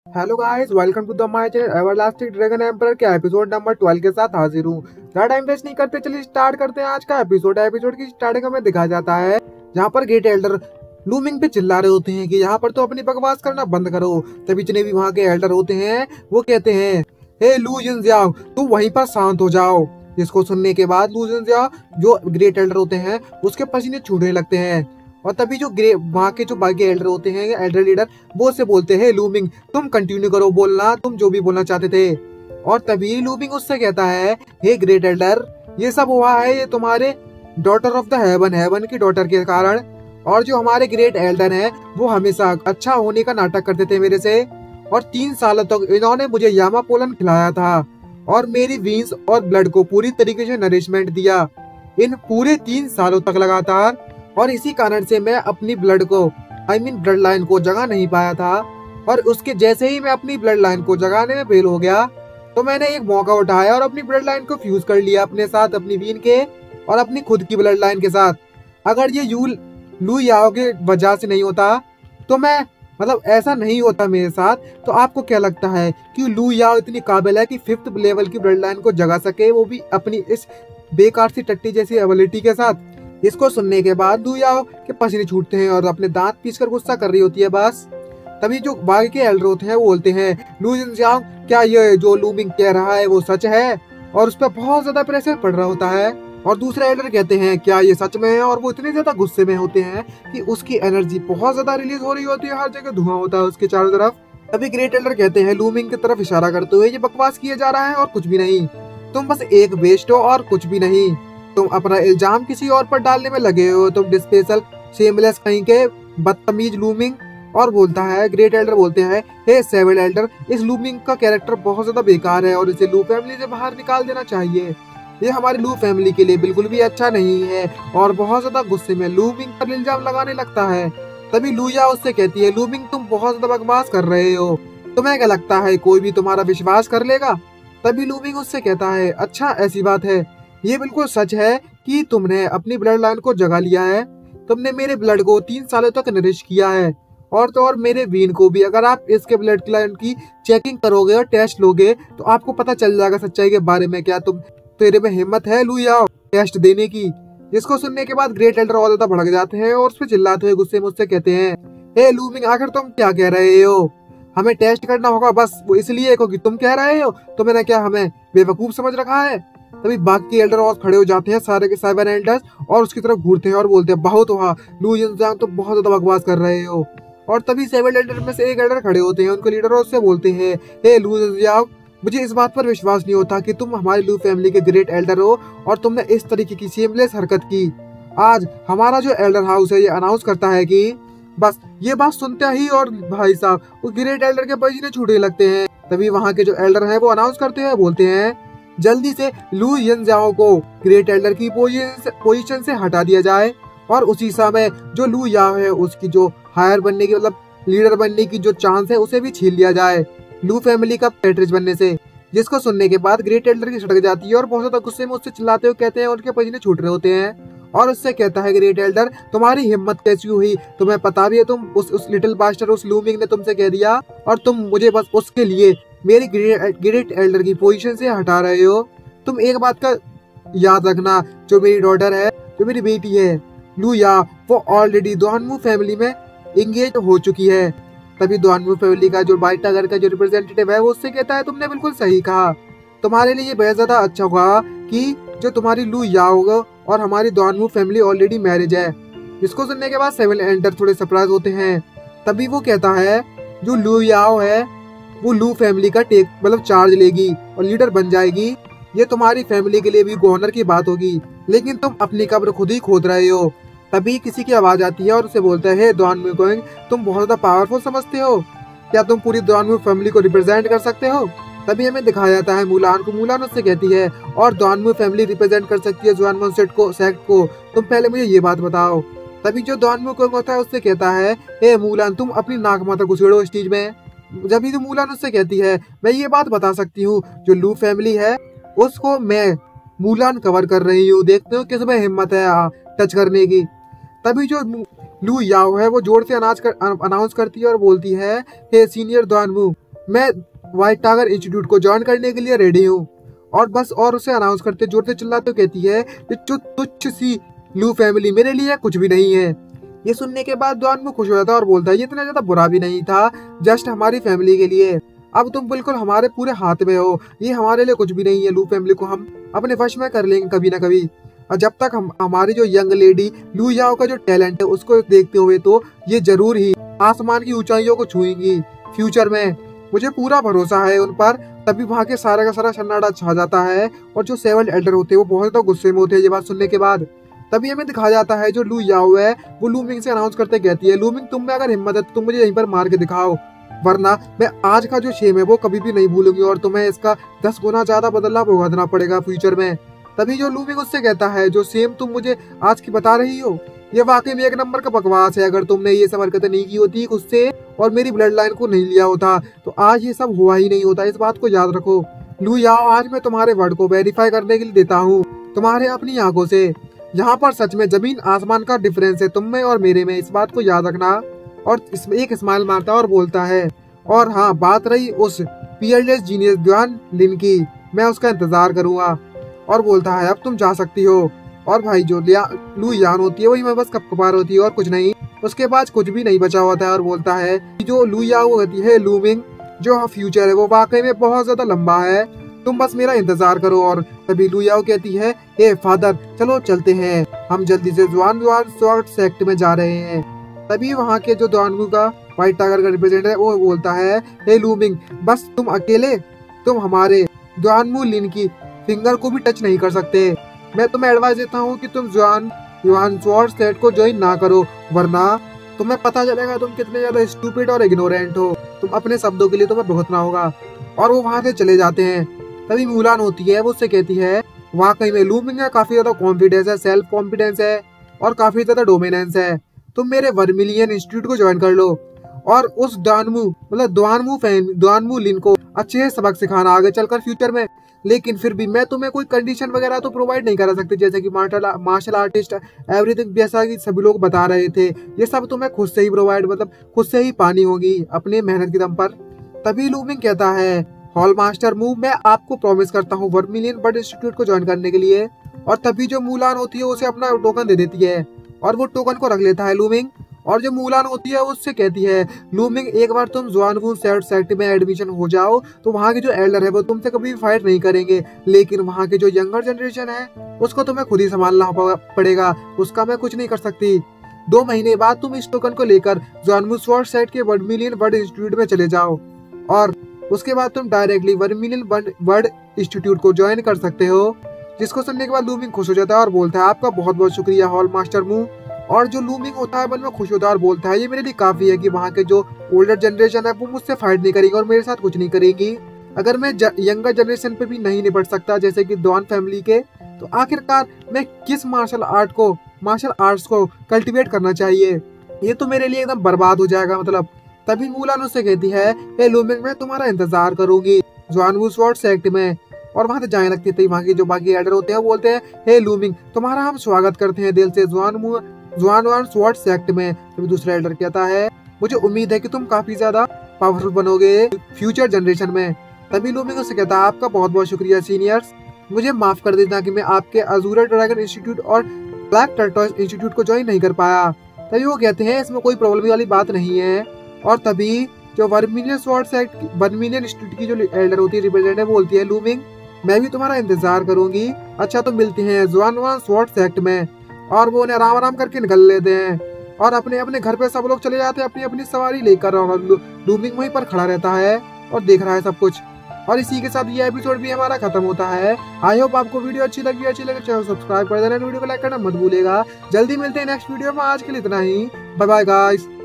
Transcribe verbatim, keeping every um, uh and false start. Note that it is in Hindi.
Hello guys, welcome to the my channel Everlasting Dragon Emperor के एपिसोड नंबर ट्वेल्व के साथ हाजिर हूँ। ज़्यादा टाइम वेस्ट नहीं करते, चलिए स्टार्ट करते हैं आज का एपिसोड। एपिसोड की स्टार्टिंग हमें दिखाया जाता है जहाँ पर ग्रेट एल्डर लूमिंग पे चिल्ला रहे होते हैं कि यहाँ पर तो अपनी बकवास करना बंद करो। तभी जितने भी वहाँ के एल्डर होते हैं वो कहते हैं, हे लू जिनजियाओ, तुम वहीं पर शांत हो जाओ। जिसको सुनने के बाद लू जिनजियाओ जो ग्रेट एल्डर होते हैं उसके पसीने छूटने लगते हैं। और तभी जो ग्रे वहाँ के जो बाकी एल्डर होते हैं, एल्डर लीडर, वो उससे बोलते हैं, लूमिंग तुम कंटिन्यू करो बोलना, तुम जो भी बोलना चाहते थे। और तभी लूमिंग उससे कहता है, हे ग्रेट एल्डर, ये सब हुआ है ये तुम्हारे daughter of the heaven heaven की डॉटर के कारण। और जो हमारे ग्रेट एल्डर हैं वो हमेशा अच्छा होने का नाटक करते थे मेरे से, और तीन सालों तक इन्होंने मुझे यामा पोलन खिलाया था और मेरी वीन्स और ब्लड को पूरी तरीके से नरिशमेंट दिया इन पूरे तीन सालों तक लगातार। और इसी कारण से मैं अपनी ब्लड को आई मीन ब्लड लाइन को जगा नहीं पाया था। और उसके जैसे ही मैं अपनी ब्लड लाइन को जगाने में फेल हो गया तो मैंने एक मौका उठाया और अपनी ब्लड लाइन को फ्यूज कर लिया अपने साथ, अपनी वीन के और अपनी खुद की ब्लड लाइन के साथ। अगर ये यू लू याओ के वजह से नहीं होता तो मैं मतलब ऐसा नहीं होता मेरे साथ, तो आपको क्या लगता है कि लू याओ इतनी काबिल है कि फिफ्थ लेवल की ब्लड लाइन को जगा सके, वो भी अपनी इस बेकार सी टट्टी जैसी एबिलिटी के साथ? इसको सुनने के बाद लू याओ के पसीने छूटते हैं और अपने दांत पीसकर गुस्सा कर रही होती है बस। तभी जो बाकी के एल्डर होते हैं वो बोलते हैं, लू जिनजियाओ, क्या ये जो लूमिंग कह रहा है वो सच है? और उस पर बहुत ज्यादा प्रेशर पड़ रहा होता है। और दूसरे एल्डर कहते हैं, क्या ये सच में है? और वो इतने ज्यादा गुस्से में होते हैं कि उसकी एनर्जी बहुत ज्यादा रिलीज हो रही होती है, हर जगह धुआं होता है उसके चारों तरफ। तभी ग्रेट एल्डर कहते हैं लूमिंग की तरफ इशारा करते हुए, ये बकवास किया जा रहा है और कुछ भी नहीं, तुम बस एक वेस्ट हो और कुछ भी नहीं। तुम अपना इल्जाम किसी और पर डालने में लगे हो, तुम डिस्पेशल शेमलेस कहीं के बदतमीज लूमिंग। और बोलता है ग्रेट एल्डर बोलते हैं, हे सेवन एल्डर, इस लूमिंग का कैरेक्टर बहुत ज्यादा बेकार है और इसे लू फैमिली से बाहर निकाल देना चाहिए। ये हमारी लू फैमिली के लिए बिल्कुल भी अच्छा नहीं है। और बहुत ज्यादा गुस्से में लूमिंग पर इल्जाम लगाने लगता है। तभी लू याओ उससे कहती है, लूमिंग तुम बहुत ज्यादा बकवास कर रहे हो, तुम्हें क्या लगता है कोई भी तुम्हारा विश्वास कर लेगा? तभी लूमिंग उससे कहता है, अच्छा ऐसी बात है, ये बिल्कुल सच है कि तुमने अपनी ब्लड लाइन को जगा लिया है, तुमने मेरे ब्लड को तीन सालों तक नरिश किया है, और तो और मेरे वीन को भी। अगर आप इसके ब्लड लाइन की चेकिंग करोगे और टेस्ट लोगे तो आपको पता चल जाएगा सच्चाई के बारे में। क्या तुम तेरे में हिम्मत है लू याओ टेस्ट देने की? जिसको सुनने के बाद ग्रेट एल्डर और ज्यादा भड़क जाते हैं और उस पर चिल्लाते हुए गुस्से में उससे कहते हैं, हे लूमिंग, आखिर तुम क्या कह रहे हो? हमें टेस्ट करना होगा बस वो इसलिए क्योंकि तुम कह रहे हो, तो मैंने क्या हमें बेवकूफ समझ रखा है? तभी बाकी एल्डर और खड़े हो जाते हैं, सारे के सेवन एल्डर्स, और उसकी तरफ घूरते हैं और बोलते हैं, बहुत हुआ लू जिनजियाओ, तो बहुत ज्यादा बकवास कर रहे हो। और तभी सेवन एल्डर में से एक एल्डर खड़े होते हैं, उनके लीडर उससे बोलते हैं, हे लू जिनजियाओ, मुझे इस बात पर विश्वास नहीं होता कि तुम हमारी लू फैमिली के ग्रेट एल्डर हो और तुमने इस तरीके की शेमलेस हरकत की। आज हमारा जो एल्डर हाउस है ये अनाउंस करता है कि बस ये बात सुनते ही और भाई साहब उस ग्रेट एल्डर के पसीने छूटने लगते हैं। तभी वहाँ के जो एल्डर हैं वो अनाउंस करते हैं, बोलते हैं, जल्दी से लू जिनजियाओ को ग्रेट एल्डर की पोजीशन से हटा दिया जाए और उसी समय जो लू याओ है उसकी जो हायर बनने की मतलब लीडर बनने की जो चांस है उसे भी छीन लिया जाए लू फैमिली का पैट्रिज बनने से। जिसको सुनने के बाद ग्रेट एल्डर की सड़क जाती है और बहुत ज्यादा गुस्से में उससे चिल्लाते हुए कहते हैं, उनके पसीने छूट रहे होते हैं। और उससे कहता है, ग्रेट एल्डर, तुम्हारी हिम्मत कैसी हुई? तुम्हें पता भी है तुम उस उस लिटिल बास्टर उस लूमिंग ने तुमसे कह दिया और तुम मुझे बस उसके लिए मेरी ग्रेट एल्डर की पोजीशन से हटा रहे हो। तुम एक बात का याद रखना, जो मेरी डॉटर है, जो मेरी बेटी है लू याओ, वो ऑलरेडी दोनमू फैमिली में इंगेज हो चुकी है। तभी दोनमू फैमिली का जो बाइट टाइगर का जो रिप्रेजेंटेटिव है वो उससे कहता है, तुमने बिल्कुल सही कहा, तुम्हारे लिए बहुत ज्यादा अच्छा होगा कि जो तुम्हारी लू याओ और हमारी दोनमू फैमिली ऑलरेडी मैरिज है। इसको सुनने के बाद सेवन एल्डर थोड़े सरप्राइज होते हैं। तभी वो कहता है, जो लू याओ है वो लू फैमिली का टेक मतलब चार्ज लेगी और लीडर बन जाएगी। ये तुम्हारी फैमिली के लिए भी ऑनर की बात होगी, लेकिन तुम अपनी कब्र खुद ही खोद रहे हो। तभी किसी की आवाज आती है और उसे बोलता है, हे दोनमू गोइंग, तुम बहुत ज्यादा पावरफुल समझते हो? क्या तुम पूरी दोनमू फैमिली को रिप्रेजेंट कर सकते हो? तभी हमें दिखाया जाता है मुलान को। मुलान उससे कहती है, और दोनमू फैमिली रिप्रेजेंट कर सकती है जुआनमन सेट को सेक्ट को, तुम पहले मुझे ये बात बताओ। तभी जो दोनमू गोइंग होता है उससे कहता है, हे मुलान, तुम अपनी नाक माता घुसेड़ो स्टेज में। जब भी तो मुलान उससे कहती है, मैं ये बात बता सकती हूँ, जो लू फैमिली है उसको मैं मुलान कवर कर रही हूँ, देखते हो किसमें हिम्मत है टच करने की। तभी जो लू याओ है वो जोर से अनाउंस कर, अनाउंस करती है और बोलती है, हे सीनियर दोनमू, मैं व्हाइट टाइगर इंस्टीट्यूट को ज्वाइन करने के लिए रेडी हूँ। और बस और उसे अनाउंस करते जोर से चिल्लाते कहती है कि जो तुच्छ सी लू फैमिली मेरे लिए कुछ भी नहीं है। ये सुनने के बाद दुआनमू खुश हो जाता है और बोलता है ये इतना ज्यादा बुरा भी नहीं था, जस्ट हमारी फैमिली के लिए। अब तुम बिल्कुल हमारे पूरे हाथ में हो, ये हमारे लिए कुछ भी नहीं है। लू फैमिली को हम अपने वश में कर लेंगे कभी ना कभी। और जब तक हम हमारी जो यंग लेडी लू याओ का जो टैलेंट है उसको देखते हुए तो ये जरूर ही आसमान की ऊंचाइयों को छुएंगी फ्यूचर में। मुझे पूरा भरोसा है उन पर। तभी वहाँ के सारा का सारा सन्नाटा छा जाता है और जो सेवन एल्डर होते हैं वो बहुत ज्यादा गुस्से में होते हैं ये बात सुनने के बाद। तभी हमें दिखाया जाता है जो लू याओ है वो लू मिंग से अनाउंस करते कहती है, लू मिंग तुम में अगर हिम्मत है तो तुम मुझे यहीं पर मार के दिखाओ, वरना मैं आज का जो शेम है वो कभी भी नहीं भूलूंगी और तुम्हें इसका दस गुना ज्यादा बदला भुगतना पड़ेगा फ्यूचर में। तभी जो लू मिंग उससे कहता है जो सेम तुम मुझे आज की बता रही हो ये वाकई में एक नंबर का बकवास है। अगर तुमने ये सब हरकतें नहीं की होती खुद से और मेरी ब्लड लाइन को नहीं लिया होता तो आज ये सब हुआ ही नहीं होता। इस बात को याद रखो। लू याओ आज मैं तुम्हारे वर्ड को वेरीफाई करने के लिए देता हूँ तुम्हारे अपनी आंखों से। यहाँ पर सच में जमीन आसमान का डिफरेंस है तुम में और मेरे में, इस बात को याद रखना। और इसमें एक स्माइल मारता है और बोलता है और हाँ बात रही उस पीयरलेस जीनियस दुआन लिन की, मैं उसका इंतजार करूंगा। और बोलता है अब तुम जा सकती हो। और भाई जो लू यान होती है वही मैं बस कपकपार होती है और कुछ नहीं। उसके बाद कुछ भी नहीं बचा होता है और बोलता है जो लू याओ होती है लू मिंग जो फ्यूचर है वो वाकई में बहुत ज्यादा लंबा है, तुम बस मेरा इंतजार करो। और तभी लू याओ कहती है हे फादर चलो चलते हैं, हम जल्दी से जुआन जुआन स्वॉर्ड सेक्ट में जा रहे हैं। तभी वहाँ के जो दुआनमू का व्हाइट टाइगर का रिप्रेजेंटेटिव है वो बोलता है हे लू मिंग बस तुम अकेले तुम हमारे दुआनमू लिन की फिंगर को भी टच नहीं कर सकते। मैं तुम्हें एडवाइस देता हूँ कि तुम जुआन जुआन स्वॉर्ड सेक्ट को ज्वाइन ना करो, वरना तुम्हें पता चलेगा तुम कितने ज्यादा स्टूपिड और इग्नोरेंट हो। तुम अपने शब्दों के लिए तुम्हें भुगतना होगा। और वो वहाँ से चले जाते हैं। तभी मुलान होती है वो उससे कहती है वाकई में लू मिंग का काफी ज्यादा कॉन्फिडेंस है, सेल्फ कॉन्फिडेंस है और काफी ज्यादा डोमिनेंस है। तुम मेरे वर्मिलियन इंस्टीट्यूट को ज्वाइन कर लो और उस दुआनमू मतलब दुआनमू फैन दुआनमू लिन को अच्छे से सबक सिखाना आगे चलकर फ्यूचर में। लेकिन फिर भी मैं तुम्हें कोई कंडीशन वगैरह तो प्रोवाइड नहीं करा सकती जैसे कि मार्शल मार्शल आर्टिस्ट एवरीथिंग जैसा कि सभी लोग बता रहे थे, ये सब तुम्हें खुद से ही प्रोवाइड मतलब खुद से ही पानी होगी अपने मेहनत के दम पर। तभी लू मिंग कहता है हॉल मास्टर मूव मैं आपको प्रॉमिस करता हूँ वर्मिलियन बर्ड इंस्टीट्यूट को ज्वाइन करने के लिए। और तभी जो मुलान होती है उसे अपना टोकन दे देती है और वो टोकन को रख लेता है लू मिंग। और जो मुलान होती है उससे कहती है लू मिंग एक बार तुम जुआनवू सेक्ट में एडमिशन हो जाओ तो वहाँ के जो एल्डर है वो तुमसे कभी फाइट नहीं करेंगे, लेकिन वहाँ के जो यंगर जनरेशन है उसको तुम्हें खुद ही संभालना पड़ेगा, उसका मैं कुछ नहीं कर सकती। दो महीने बाद तुम इस टोकन को लेकर जुआनवू स्वॉर्ड सेक्ट के वर्मिलियन बर्ड इंस्टीट्यूट में चले जाओ और उसके बाद तुम डायरेक्टली वर्मिलियन बर्ड इंस्टीट्यूट को ज्वाइन कर सकते हो। जिसको सुनने के बाद लू मिंग खुश हो जाता है और बोलता है आपका बहुत बहुत शुक्रिया हॉल मास्टर मू। और जो लू मिंग होता है मन में खुश होता है और बोलता है ये मेरे लिए काफी है कि वहाँ के जो ओल्डर जनरेशन है वो मुझसे फाइट नहीं करेंगे और मेरे साथ कुछ नहीं करेंगी। अगर मैं यंगर जनरेशन पे भी नहीं निपट सकता जैसे कि दुआन फैमिली के, तो आखिरकार मैं किस मार्शल आर्ट को मार्शल आर्ट्स को कल्टीवेट करना चाहिए, ये तो मेरे लिए एकदम बर्बाद हो जाएगा मतलब। तभी मुलान उससे कहती है हे लू मिंग मैं तुम्हारा इंतजार करूंगी जुआनवू स्वॉर्ड सेक्ट में। और वहाँ से जाने लगती थी वहाँ के जो बाकी एल्डर होते हैं वो बोलते हैं हे लू मिंग तुम्हारा हम स्वागत करते हैं दिल से जुआनवू जुआनवू स्वॉर्ड सेक्ट में। तभी दूसरा एल्डर कहता है मुझे उम्मीद है कि तुम काफी ज्यादा पावरफुल बनोगे फ्यूचर जनरेशन में। तभी लू मिंग उससे कहता है आपका बहुत बहुत शुक्रिया सीनियर्स, मुझे माफ कर देना कि मैं आपके अजूरा ड्रैगन इंस्टीट्यूट और ब्लैक टर्टोइज इंस्टीट्यूट को ज्वाइन नहीं कर पाया। तभी वो कहते हैं इसमें कोई प्रॉब्लम वाली बात नहीं है। और तभी जो Vermilion Sword Sect Vermilion Institute की जो एल्डर होती है रिप्रेजेंटेटिव बोलती है लू मिंग मैं भी तुम्हारा इंतजार करूंगी, अच्छा तो मिलते हैं जुआनवू स्वॉर्ड सेक्ट में। और वो उन्हें आराम आराम करके निकल लेते हैं और अपने अपने घर पे सब लोग चले जाते हैं अपनी अपनी सवारी लेकर। और लू मिंग वहीं पर खड़ा रहता है और देख रहा है सब कुछ। और इसी के साथ ये एपिसोड भी हमारा खत्म होता है। आई होप आपको वीडियो अच्छी लगी अच्छी लगे चैनल सब्सक्राइब कर देना, वीडियो को लाइक करना मत भूलेगा। जल्दी मिलते हैं नेक्स्ट वीडियो में, आज के लिए इतना ही, बाय बाय गाइस।